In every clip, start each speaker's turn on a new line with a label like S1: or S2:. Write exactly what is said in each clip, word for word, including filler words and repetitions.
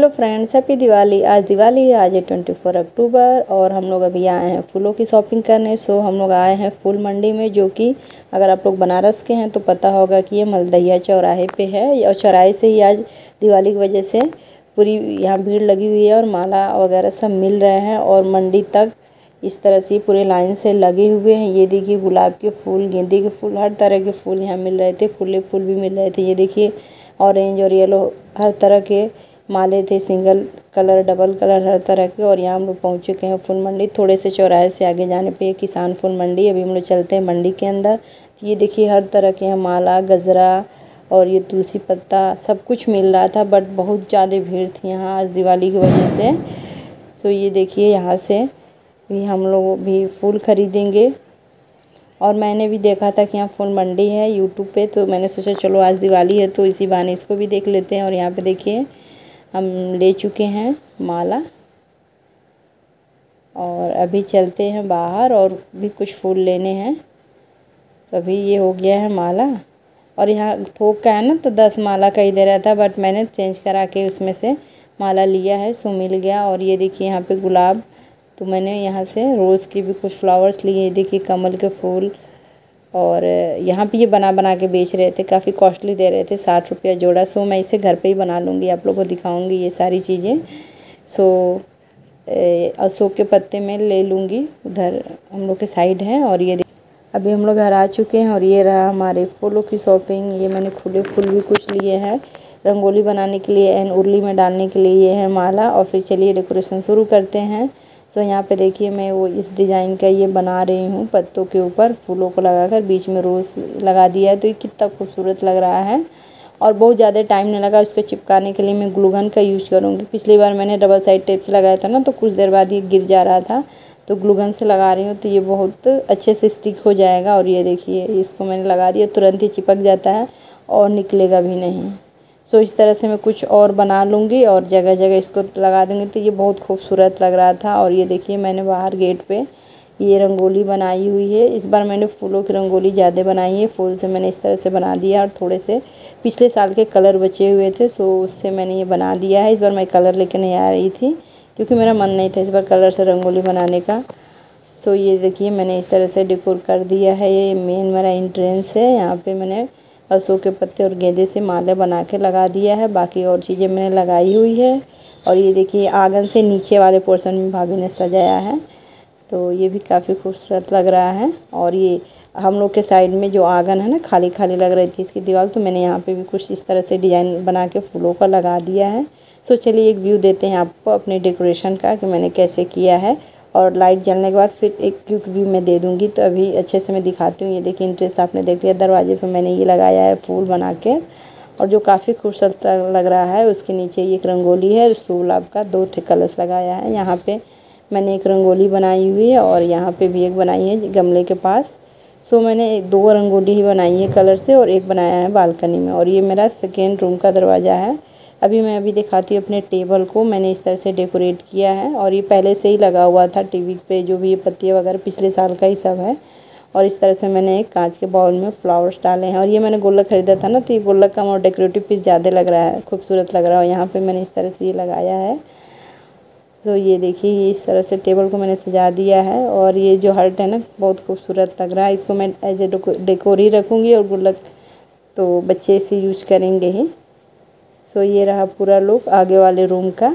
S1: Hello friends, happy Diwali. आज दिवाली है, आज है ट्वेंटी फोर अक्टूबर और हम लोग अभी आए हैं फूलों की शॉपिंग करने। सो हम लोग आए हैं फूल मंडी में, जो कि अगर आप लोग बनारस के हैं तो पता होगा कि ये मलदहिया चौराहे पे है। और चौराहे से ही आज दिवाली की वजह से पूरी यहाँ भीड़ लगी हुई है और माला वगैरह सब मिल रहे हैं। और मंडी तक इस तरह से पूरे लाइन से लगे हुए हैं। ये देखिए गुलाब के फूल, गेंदे के फूल, हर तरह के फूल यहाँ मिल रहे थे। खुले फूल भी मिल रहे थे। ये देखिए ऑरेंज और येलो हर तरह के माले थे, सिंगल कलर, डबल कलर, हर तरह के। और यहाँ हम लोग पहुँच चुके हैं फूल मंडी। थोड़े से चौराहे से आगे जाने पे किसान फूल मंडी। अभी हम लोग चलते हैं मंडी के अंदर। ये देखिए हर तरह के हैं, माला, गजरा और ये तुलसी पत्ता सब कुछ मिल रहा था। बट बहुत ज़्यादा भीड़ थी यहाँ आज दिवाली की वजह से। तो ये देखिए यहाँ से भी हम लोग भी फूल खरीदेंगे। और मैंने भी देखा था कि यहाँ फूल मंडी है यूट्यूब पे, तो मैंने सोचा चलो आज दिवाली है तो इसी बहाने इसको भी देख लेते हैं। और यहाँ पे देखिए हम ले चुके हैं माला और अभी चलते हैं बाहर और भी कुछ फूल लेने हैं। तो अभी ये हो गया है माला। और यहाँ थोक का है ना, तो दस माला का ही दे रहा था, बट मैंने चेंज करा के उसमें से माला लिया है, सो मिल गया। और ये देखिए यहाँ पे गुलाब, तो मैंने यहाँ से रोज़ के भी कुछ फ्लावर्स लिए। ये देखिए कमल के फूल। और यहाँ पे ये बना बना के बेच रहे थे, काफ़ी कॉस्टली दे रहे थे, साठ रुपया जोड़ा। सो मैं इसे घर पे ही बना लूँगी, आप लोगों को दिखाऊंगी ये सारी चीज़ें। सो अशोक के पत्ते में ले लूँगी, उधर हम लोग के साइड है। और ये अभी हम लोग घर आ चुके हैं और ये रहा हमारे फूलों की शॉपिंग। ये मैंने खुले फूल भी कुछ लिए हैं रंगोली बनाने के लिए एंड उर्ली में डालने के लिए। ये है माला। और फिर चलिए डेकोरेशन शुरू करते हैं। तो यहाँ पे देखिए मैं वो इस डिज़ाइन का ये बना रही हूँ, पत्तों के ऊपर फूलों को लगाकर बीच में रोज़ लगा दिया है। तो ये कितना खूबसूरत लग रहा है और बहुत ज़्यादा टाइम नहीं लगा इसको चिपकाने के लिए। मैं ग्लू गन का यूज़ करूँगी। पिछली बार मैंने डबल साइड टेप से लगाया था ना, तो कुछ देर बाद ये गिर जा रहा था, तो ग्लू गन से लगा रही हूँ तो ये बहुत अच्छे से स्टिक हो जाएगा। और ये देखिए इसको मैंने लगा दिया, तुरंत ही चिपक जाता है और निकलेगा भी नहीं। सो इस तरह से मैं कुछ और बना लूँगी और जगह जगह इसको लगा दूँगी। तो ये बहुत खूबसूरत लग रहा था। और ये देखिए मैंने बाहर गेट पे ये रंगोली बनाई हुई है। इस बार मैंने फूलों की रंगोली ज़्यादा बनाई है, फूल से मैंने इस तरह से बना दिया। और थोड़े से पिछले साल के कलर बचे हुए थे, सो उससे मैंने ये बना दिया है। इस बार मैं कलर लेकर नहीं आ रही थी क्योंकि मेरा मन नहीं था इस बार कलर से रंगोली बनाने का। सो ये देखिए मैंने इस तरह से डेकोर कर दिया है। ये मेन मेरा एंट्रेंस है। यहाँ पे मैंने अशोक के पत्ते और गेंदे से माले बना के लगा दिया है। बाकी और चीज़ें मैंने लगाई हुई है। और ये देखिए आंगन से नीचे वाले पोर्शन में भाभी ने सजाया है, तो ये भी काफ़ी खूबसूरत लग रहा है। और ये हम लोग के साइड में जो आंगन है ना, खाली खाली लग रही थी इसकी दीवार, तो मैंने यहाँ पे भी कुछ इस तरह से डिज़ाइन बना के फूलों का लगा दिया है। सो चलिए एक व्यू देते हैं आपको अपने डेकोरेशन का कि मैंने कैसे किया है। और लाइट जलने के बाद फिर एक क्विक व्यू में दे दूँगी, तो अभी अच्छे से मैं दिखाती हूँ। ये देखिए इंटरेस्ट आपने देख लिया, दरवाजे पे मैंने ये लगाया है फूल बना के, और जो काफ़ी खूबसूरत लग रहा है। उसके नीचे एक रंगोली है, गुलाब का दो ठे कलश लगाया है। यहाँ पे मैंने एक रंगोली बनाई हुई है और यहाँ पे भी एक बनाई है गमले के पास। सो मैंने दो रंगोली ही बनाई है कलर से और एक बनाया है बालकनी में। और ये मेरा सेकेंड रूम का दरवाज़ा है। अभी मैं अभी दिखाती हूँ अपने टेबल को, मैंने इस तरह से डेकोरेट किया है। और ये पहले से ही लगा हुआ था टीवी पे, जो भी ये पत्तियाँ वगैरह पिछले साल का ही सब है। और इस तरह से मैंने एक कांच के बाउल में फ्लावर्स डाले हैं। और ये मैंने गुल्लक खरीदा था ना, तो ये गुल्लक का और डेकोरेटिव पीस ज़्यादा लग रहा है, खूबसूरत लग रहा है। और यहाँ पर मैंने इस तरह से ये लगाया है। तो ये देखिए ये इस तरह से टेबल को मैंने सजा दिया है। और ये जो हर्ट है ना, बहुत खूबसूरत लग रहा है। इसको मैं एज ए डेकोर ही रखूँगी और गुल्लक तो बच्चे इसे यूज करेंगे ही। सो ये रहा पूरा लुक आगे वाले रूम का।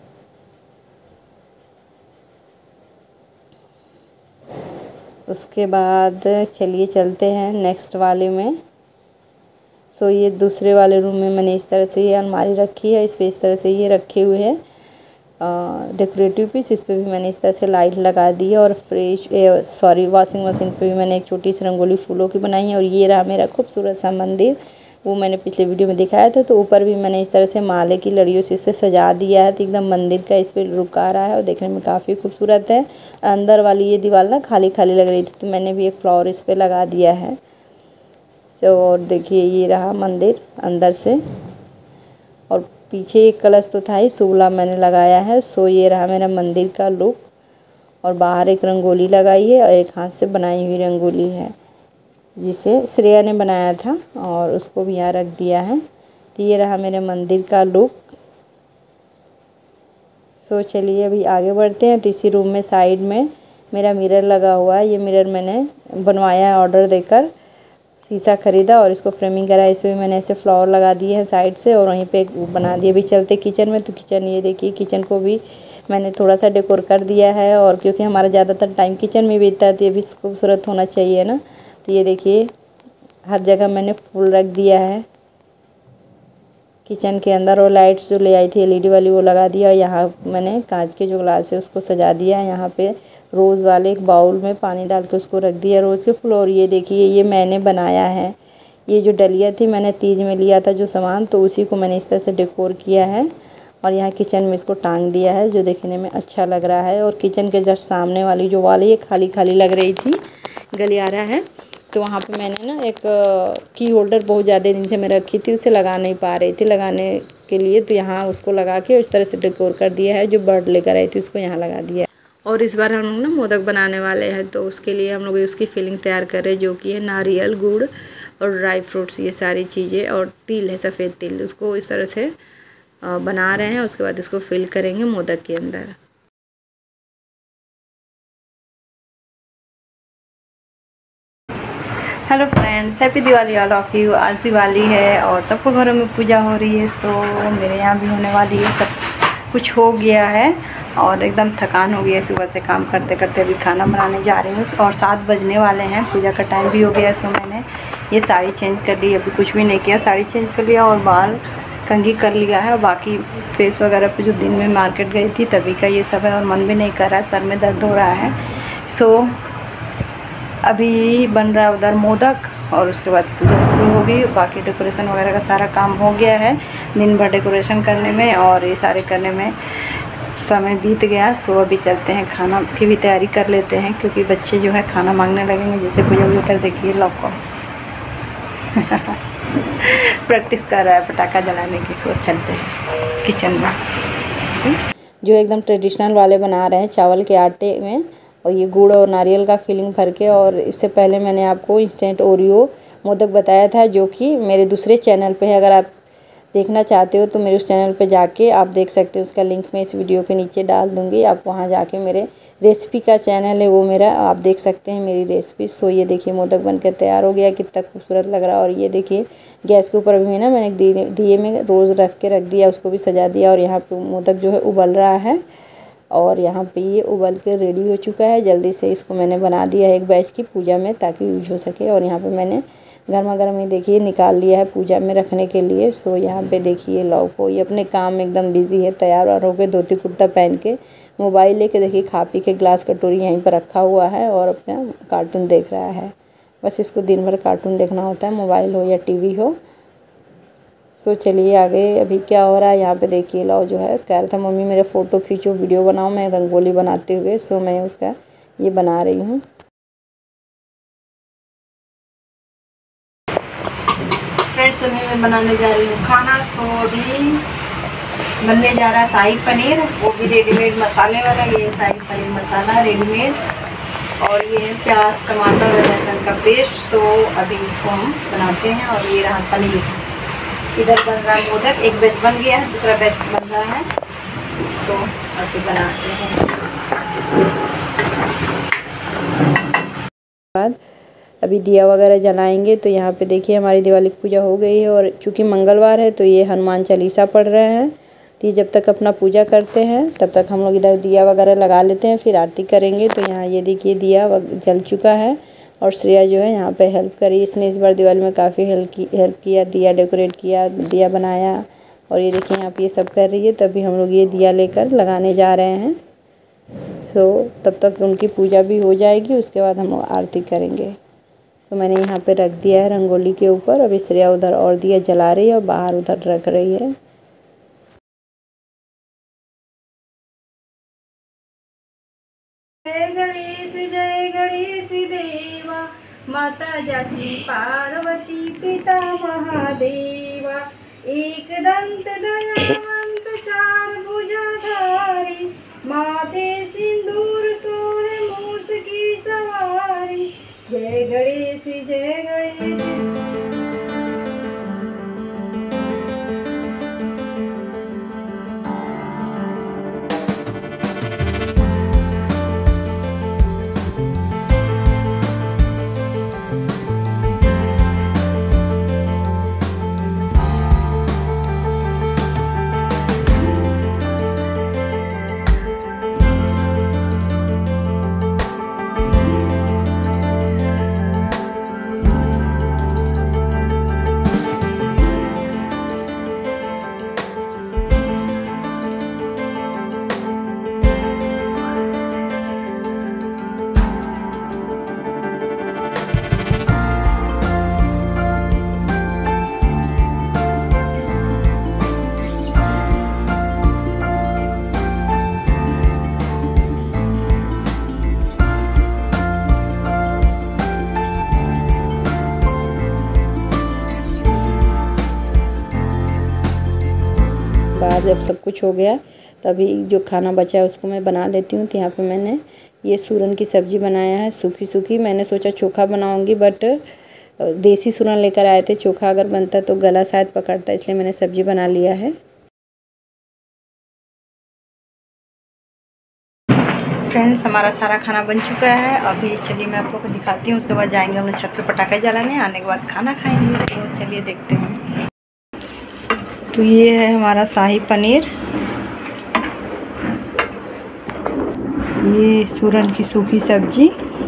S1: उसके बाद चलिए चलते हैं नेक्स्ट वाले में। सो ये दूसरे वाले रूम में मैंने इस तरह से ये अलमारी रखी है, इस पर इस तरह से ये रखे हुए हैं डेकोरेटिव पीस। इस पर भी मैंने इस तरह से लाइट लगा दी है। और फ्रेश सॉरी वॉशिंग मशीन पे भी मैंने एक छोटी सी रंगोली फूलों की बनाई है। और ये रहा मेरा खूबसूरत सा मंदिर, वो मैंने पिछले वीडियो में दिखाया था। तो ऊपर भी मैंने इस तरह से माले की लड़ियों से इसे सजा दिया है, तो एकदम मंदिर का इस पर लुक आ रहा है और देखने में काफ़ी खूबसूरत है। अंदर वाली ये दीवार ना खाली खाली लग रही थी, तो मैंने भी एक फ्लावर इस पर लगा दिया है। तो और देखिए ये रहा मंदिर अंदर से। और पीछे एक कलश तो था ही, सूला मैंने लगाया है। सो ये रहा मेरा मंदिर का लुक। और बाहर एक रंगोली लगाई है और एक हाथ से बनाई हुई रंगोली है, जिसे श्रेया ने बनाया था और उसको भी यहाँ रख दिया है। तो ये रहा मेरे मंदिर का लुक। सो चलिए अभी आगे बढ़ते हैं। तो इसी रूम में साइड में मेरा मिरर लगा हुआ है। ये मिरर मैंने बनवाया है ऑर्डर देकर, शीशा ख़रीदा और इसको फ्रेमिंग करा। इस पर भी मैंने ऐसे फ्लावर लगा दिए हैं साइड से और वहीं पे बना दिए। अभी चलते किचन में। तो किचन ये देखिए, किचन को भी मैंने थोड़ा सा डेकोर कर दिया है, और क्योंकि हमारा ज़्यादातर टाइम किचन में बीतता है तो ये भी खूबसूरत होना चाहिए ना। तो ये देखिए हर जगह मैंने फूल रख दिया है किचन के अंदर, और लाइट्स जो ले आई थी एलईडी वाली वो लगा दिया। यहाँ मैंने कांच के जो ग्लास है उसको सजा दिया है। यहाँ पे रोज़ वाले एक बाउल में पानी डाल के उसको रख दिया रोज़ के फूल। और ये देखिए ये मैंने बनाया है। ये जो डलिया थी मैंने तीज में लिया था जो सामान, तो उसी को मैंने इस तरह से डेकोर किया है और यहाँ किचन में इसको टांग दिया है, जो देखने में अच्छा लग रहा है। और किचन के जस्ट सामने वाली जो वाल है ये खाली खाली लग रही थी, गलियारा है, तो वहाँ पे मैंने ना एक की होल्डर बहुत ज़्यादा दिन से मैं रखी थी, उसे लगा नहीं पा रही थी लगाने के लिए, तो यहाँ उसको लगा के इस तरह से डेकोर कर दिया है। जो बर्ड लेकर आई थी उसको यहाँ लगा दिया है। और इस बार हम लोग ना मोदक बनाने वाले हैं, तो उसके लिए हम लोग उसकी फिलिंग तैयार कर रहे हैं, जो कि है नारियल, गुड़ और ड्राई फ्रूट्स, ये सारी चीज़ें, और तिल है, सफ़ेद तिल, उसको इस तरह से बना रहे हैं। उसके बाद इसको फिल करेंगे मोदक के अंदर। Hello friends, happy Diwali all of you. आज दिवाली है और सबको घरों में पूजा हो रही है, सो मेरे यहाँ भी होने वाली है। सब कुछ हो गया है और एकदम थकान हो गई है सुबह से काम करते करते। अभी खाना बनाने जा रही हूँ और सात बजने वाले हैं, पूजा का टाइम भी हो गया। सो मैंने ये साड़ी चेंज कर ली, अभी कुछ भी नहीं किया, साड़ी चेंज कर लिया और बाल कंघी कर लिया है। और बाकी फेस वगैरह पे जो दिन में मार्केट गई थी तभी का ये सब है, और मन भी नहीं कर रहा है, सर में दर्द हो रहा है। सो अभी बन रहा है उधर मोदक और उसके बाद पूजा शुरू होगी। बाकी डेकोरेशन वगैरह का सारा काम हो गया है, दिन भर डेकोरेशन करने में और ये सारे करने में समय बीत गया। सो अभी चलते हैं, खाना की भी तैयारी कर लेते हैं, क्योंकि बच्चे जो है खाना मांगने लगेंगे। जैसे पूजा वूजा कर देखिए लॉको प्रैक्टिस कर रहा है पटाखा जलाने की। सो चलते हैं किचन में। जो एकदम ट्रेडिशनल वाले बना रहे हैं चावल के आटे में, और ये गुड़ और नारियल का फिलिंग भर के। और इससे पहले मैंने आपको इंस्टेंट ओरियो मोदक बताया था, जो कि मेरे दूसरे चैनल पे है। अगर आप देखना चाहते हो तो मेरे उस चैनल पे जाके आप देख सकते हो, उसका लिंक मैं इस वीडियो के नीचे डाल दूँगी। आप वहाँ जाके मेरे रेसिपी का चैनल है वो मेरा, आप देख सकते हैं मेरी रेसिपी। सो ये देखिए मोदक बनकर तैयार हो गया, कितना खूबसूरत लग रहा है। और ये देखिए गैस के ऊपर भी ना मैंने दिए दिए में रोज़ रख के रख दिया, उसको भी सजा दिया। और यहाँ पर मोदक जो है उबल रहा है और यहाँ पे ये उबल के रेडी हो चुका है। जल्दी से इसको मैंने बना दिया है एक बैच की पूजा में, ताकि यूज हो सके। और यहाँ पे मैंने गर्मा गर्म ही देखिए निकाल लिया है पूजा में रखने के लिए। सो यहाँ पे देखिए लौ को ये अपने काम में एकदम बिजी है, तैयार और हो के धोती कुर्ता पहन के मोबाइल लेके देखिए खा पी के ग्लास कटोरी यहीं पर रखा हुआ है और अपना कार्टून देख रहा है। बस इसको दिन भर कार्टून देखना होता है, मोबाइल हो या टीवी हो। सो चलिए आगे अभी क्या हो रहा है। यहाँ पे देखिए लाओ जो है कह रहा था मम्मी मेरे फ़ोटो खींचो, वीडियो बनाओ, मैं रंगोली बनाते हुए। सो मैं उसका ये बना रही हूँ। फ्रेंड्स अभी मैं बनाने जा रही हूँ खाना। सो अभी बनने जा रहा है शाही पनीर, वो भी रेडीमेड मसाले वाला। ये शाही पनीर मसाला रेडीमेड, और ये है प्याज टमाटर और लहसुन का पेस्ट। सो अभी इसको हम बनाते हैं। और ये रहा पनीर, इधर बन रहा है मोदक, एक बैच बन गया है, दूसरा बैच बन रहा है। तो अभी बनाते हैं। बाद अभी दिया वगैरह जलाएंगे। तो यहाँ पे देखिए हमारी दिवाली की पूजा हो गई है, और चूँकि मंगलवार है तो ये हनुमान चालीसा पढ़ रहे हैं। तो ये जब तक अपना पूजा करते हैं तब तक हम लोग इधर दिया वगैरह लगा लेते हैं, फिर आरती करेंगे। तो यहाँ ये देखिए दिया जल चुका है, और श्रेया जो है यहाँ पे हेल्प करी। इसने इस बार दिवाली में काफ़ी हेल्प की हेल्प किया, दिया डेकोरेट किया, दिया बनाया। और ये देखिए यहाँ पे ये सब कर रही है। तभी हम लोग ये दिया लेकर लगाने जा रहे हैं। सो तब तक उनकी पूजा भी हो जाएगी, उसके बाद हम लोग आरती करेंगे। तो मैंने यहाँ पे रख दिया है रंगोली के ऊपर। अभी श्रेया उधर और दिया जला रही है और बाहर उधर रख रही है। जय गणेश जय गणेश देवा, माता जाकी पार्वती पिता महादेवा, एक दंत दयावंत चार भुजाधारी, माथे सिंदूर सोहे मूस की सवारी। जय गणेश जय गणेश। जब सब कुछ हो गया तभी जो खाना बचा है उसको मैं बना लेती हूँ। तो यहाँ पे मैंने ये सूरन की सब्ज़ी बनाया है, सूखी सूखी। मैंने सोचा चोखा बनाऊँगी, बट देसी सूरन लेकर आए थे, चोखा अगर बनता तो गला शायद पकड़ता, इसलिए मैंने सब्ज़ी बना लिया है। फ्रेंड्स, हमारा सारा खाना बन चुका है। अभी चलिए मैं आप लोग को दिखाती हूँ, उसके बाद जाएंगे हम लोग छत पे पटाखे जलाने। आने के बाद खाना खाएंगे, तो चलिए देखते हैं। तो ये है हमारा शाही पनीर, ये सूरन की सूखी सब्जी,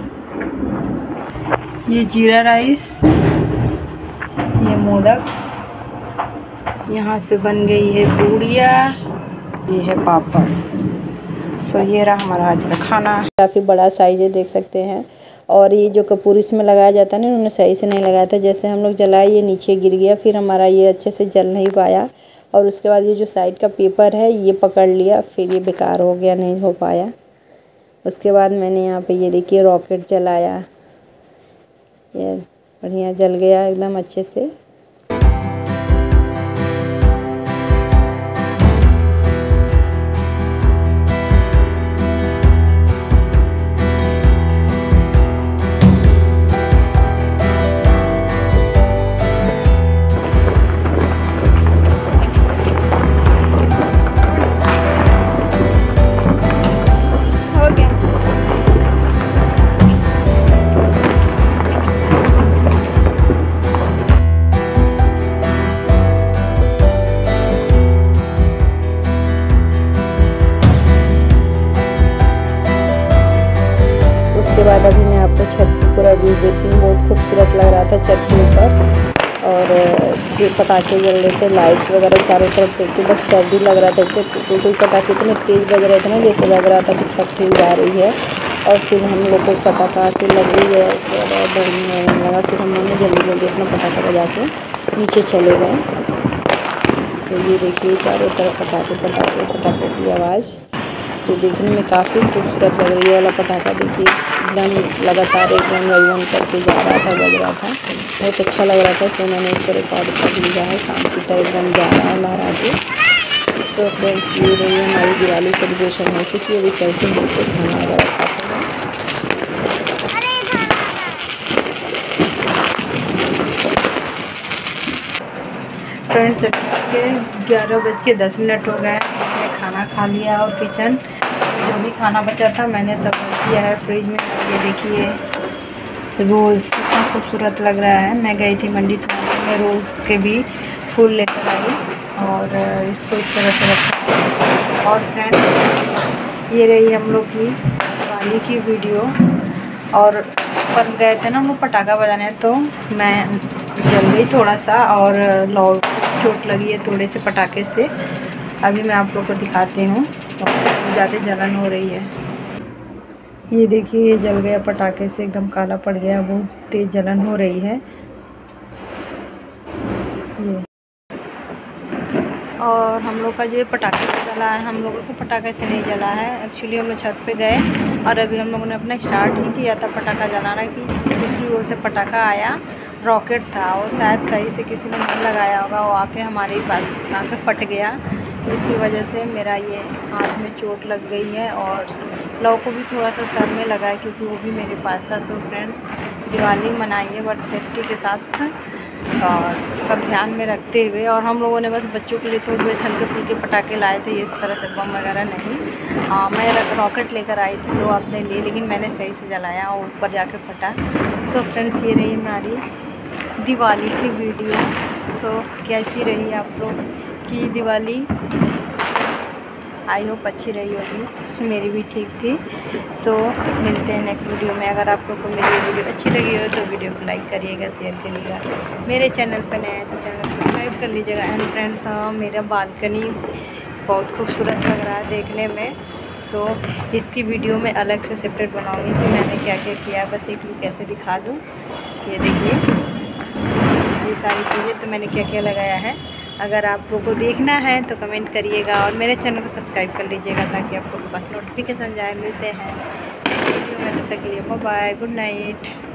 S1: ये जीरा राइस, ये मोदक, यहाँ पे बन गई है पूड़िया, ये है पापड़। तो ये रहा हमारा आज का खाना। काफ़ी बड़ा साइज़ है, देख सकते हैं। और ये जो कपूर इसमें लगाया जाता है ना, उन्होंने सही से नहीं लगाया था। जैसे हम लोग जलाए ये नीचे गिर गया, फिर हमारा ये अच्छे से जल नहीं पाया। और उसके बाद ये जो साइड का पेपर है ये पकड़ लिया, फिर ये बेकार हो गया, नहीं हो पाया। उसके बाद मैंने यहाँ पे ये देखिए रॉकेट जलाया, ये बढ़िया जल गया एकदम अच्छे से। उसके बाद अभी मैं आपको छत की पूरा व्यू देती हूँ। बहुत खूबसूरत लग रहा था छत के ऊपर, और जो पटाखे जल रहे थे, लाइट्स वगैरह चारों तरफ देखते, बस डर भी लग रहा था। इतने कोई कोई पटाखे इतने तेज़ बज रहे थे ना, जैसे लग रहा था कि छत हिल जा रही है। और फिर हम लोग को पटाखा आके लग रही है, उसके बाद डर नहीं लगा। फिर हम लोग ने जल्दी जल्दी अपना पटाखा बजा के नीचे चले गए। तो ये देखिए चारों तरफ पटाखे पटाखे पटाखों की आवाज़, जो देखने में काफ़ी खूबसूरत लग रही है। वाला पटाखा देखिए एकदम लगातार एकदम रन करके जा रहा था, बज रहा था, बहुत अच्छा लग रहा था। तो मैंने इसको रिकॉर्ड कर लिया है, शाम की तरह एकदम जा रहा है लहरा के। तो फ्रेंड्स, ये रही हमारी दिवाली सेलिब्रेशन हो चुकी है। अभी चलते हैं तो खाना वगैरह खाते हैं। फ्रेंड्स, के ग्यारह बज के दस मिनट हो गए, मैंने खाना खा लिया। और किचन जो भी खाना बचा था मैंने सब किया है फ्रिज में। ये देखिए रोज़ कितना खूबसूरत लग रहा है। मैं गई थी मंडी, तो मैं रोज़ के भी फूल लेकर आई और इसको इस तरह से रखा। और फ्रेंड्स, ये रही हम लोग की दिवाली की वीडियो। और पर गए थे ना हम लोग पटाखा बजाने, तो मैं जल गई थोड़ा सा, और लौ चोट लगी है थोड़े से पटाखे से। अभी मैं आप लोग को दिखाती हूँ, ज़्यादा जलन हो रही है। ये देखिए ये जल गया पटाखे से, एकदम काला पड़ गया, बहुत तेज़ जलन हो रही है ये। और हम लोग का जो पटाखे से जला है, हम लोगों को पटाखे से नहीं जला है। एक्चुअली हम लोग छत पे गए और अभी हम लोगों ने अपना स्टार्ट नहीं किया था पटाखा जलाना, कि दूसरी ओर से पटाखा आया, रॉकेट था, वो शायद सही से किसी ने नहीं लगाया होगा, वो आके हमारे ही पास आके फट गया। इसी वजह से मेरा ये हाथ में चोट लग गई है, और लौ को भी थोड़ा सा सर में लगा है, क्योंकि वो भी मेरे पास था। सो फ्रेंड्स, दिवाली मनाइए बट सेफ्टी के साथ, और सब ध्यान में रखते हुए। और हम लोगों ने बस बच्चों के लिए थोड़े बहुत हल्के फुल्के पटाखे लाए थे, इस तरह से बम वगैरह नहीं। हाँ, मैं रॉकेट लेकर आई थी दो अपने लिए, लेकिन मैंने सही से जलाया और ऊपर जाके फटा। सो फ्रेंड्स, ये रही हमारी दिवाली की वीडियो। सो कैसी रही आप लोग की दिवाली? आई होप अच्छी रही होगी, मेरी भी ठीक थी। सो मिलते हैं नेक्स्ट वीडियो में। अगर आप लोग को मेरी वीडियो अच्छी लगी हो तो वीडियो को लाइक करिएगा, शेयर करिएगा। मेरे चैनल पर नए हैं तो चैनल सब्सक्राइब कर लीजिएगा। एंड फ्रेंड्स, हाँ, मेरा बालकनी बहुत खूबसूरत लग रहा है देखने में। सो इसकी वीडियो में अलग से सेपरेट बनाऊँगी कि मैंने क्या क्या किया, बस एक लुक कैसे दिखा दूँ। ये देखिए ये सारी चीज़ें तो मैंने क्या क्या लगाया है। अगर आप लोगों को देखना है तो कमेंट करिएगा, और मेरे चैनल को सब्सक्राइब कर लीजिएगा, ताकि आपको बस नोटिफिकेशन जाए। मिलते हैं वीडियो में, तब तक के लिए बाय बाय, गुड नाइट।